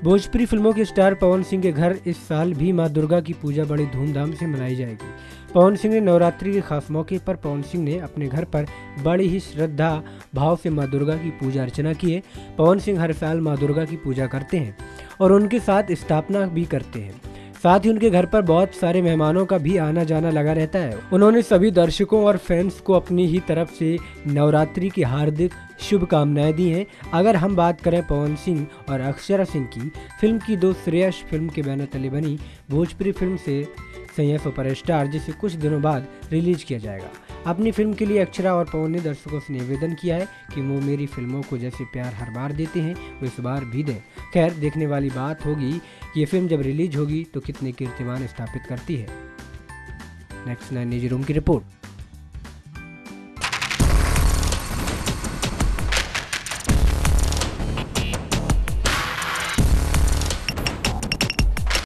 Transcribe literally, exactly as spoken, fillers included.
भोजपुरी फिल्मों के स्टार पवन सिंह के घर इस साल भी मां दुर्गा की पूजा बड़ी धूमधाम से मनाई जाएगी। पवन सिंह ने नवरात्रि के खास मौके पर पवन सिंह ने अपने घर पर बड़ी ही श्रद्धा भाव से मां दुर्गा की पूजा अर्चना की है। पवन सिंह हर साल मां दुर्गा की पूजा करते हैं और उनके साथ स्थापना भी करते हैं। साथ ही उनके घर पर बहुत सारे मेहमानों का भी आना जाना लगा रहता है। उन्होंने सभी दर्शकों और फैंस को अपनी ही तरफ से नवरात्रि की हार्दिक शुभकामनाएं दी हैं। अगर हम बात करें पवन सिंह और अक्षरा सिंह की, फिल्म की दो श्रेयस फिल्म के बैनर तले बनी भोजपुरी फिल्म से सैया सुपरस्टार, जिसे कुछ दिनों बाद रिलीज किया जाएगा। अपनी फिल्म के लिए अक्षरा और पवन ने दर्शकों से निवेदन किया है कि वो मेरी फिल्मों को जैसे प्यार हर बार देते हैं वो इस बार भी दें। खैर, देखने वाली बात होगी ये फिल्म जब रिलीज होगी तो कितने कीर्तिमान स्थापित करती है। नेक्स्ट नाइन न्यूज रूम की रिपोर्ट।